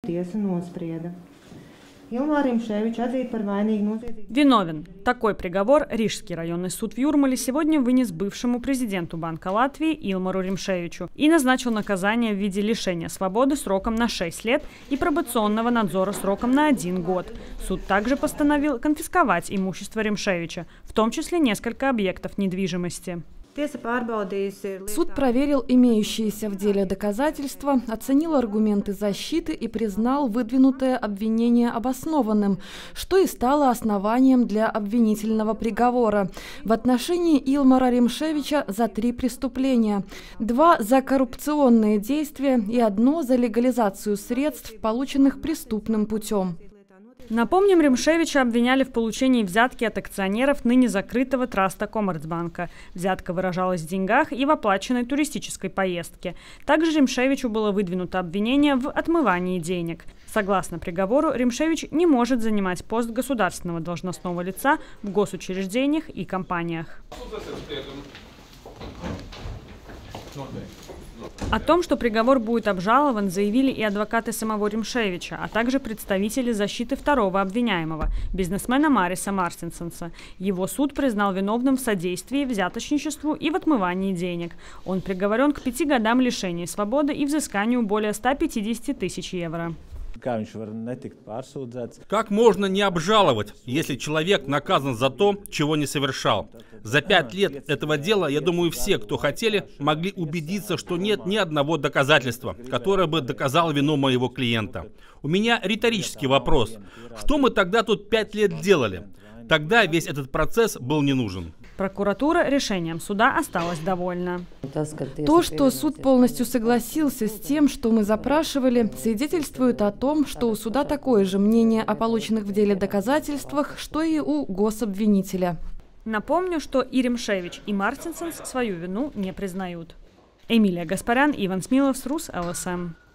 tiesa nosprieda. Ilmāra Rimšēviča atzīt par vainīgu noziedzību. Виновен. Такой приговор Рижский районный суд в Юрмале сегодня вынес бывшему президенту Банка Латвии Илмару Римшевичу и назначил наказание в виде лишения свободы сроком на 6 лет и пробационного надзора сроком на 1 год. Суд также постановил конфисковать имущество Римшевича, в том числе несколько объектов недвижимости. Суд проверил имеющиеся в деле доказательства, оценил аргументы защиты и признал выдвинутое обвинение обоснованным, что и стало основанием для обвинительного приговора в отношении Илмара Римшевича за 3 преступления: 2 за коррупционные действия и 1 за легализацию средств, полученных преступным путем. Напомним, Римшевича обвиняли в получении взятки от акционеров ныне закрытого траста Коммерцбанка. Взятка выражалась в деньгах и в оплаченной туристической поездке. Также Римшевичу было выдвинуто обвинение в отмывании денег. Согласно приговору, Римшевич не может занимать пост государственного должностного лица в госучреждениях и компаниях. О том, что приговор будет обжалован, заявили и адвокаты самого Римшевича, а также представители защиты второго обвиняемого, бизнесмена Мариса Марстинсенса. Его суд признал виновным в содействии взяточничеству и в отмывании денег. Он приговорен к 5 годам лишения свободы и взысканию более 150 тысяч евро. Как можно не обжаловать, если человек наказан за то, чего не совершал? За 5 лет этого дела, я думаю, все, кто хотели, могли убедиться, что нет ни одного доказательства, которое бы доказало вину моего клиента. У меня риторический вопрос. Что мы тогда тут 5 лет делали? Тогда весь этот процесс был не нужен. Прокуратура решением суда осталась довольна. То, что суд полностью согласился с тем, что мы запрашивали, свидетельствует о том, что у суда такое же мнение о полученных в деле доказательствах, что и у гособвинителя. Напомню, что и Римшевич, и Марстинсенс свою вину не признают. Эмилия Гаспарян, Иван Смилов, Рус ЛСМ.